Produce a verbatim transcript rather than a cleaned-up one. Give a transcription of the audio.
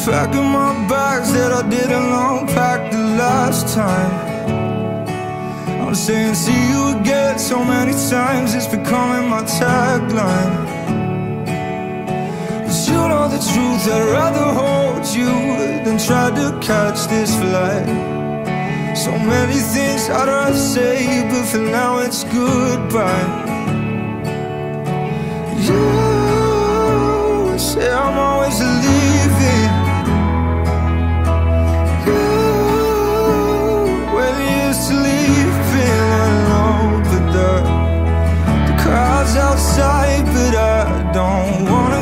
Packing my bags that I didn't unpack the last time. I'm saying see you again so many times, it's becoming my tagline. 'Cause you know the truth, I'd rather hold you than try to catch this flight. So many things I'd rather say, but for now it's goodbye. You say I'm always leaving. You, when you're sleeping alone, but the, the crowd's outside, but I don't wanna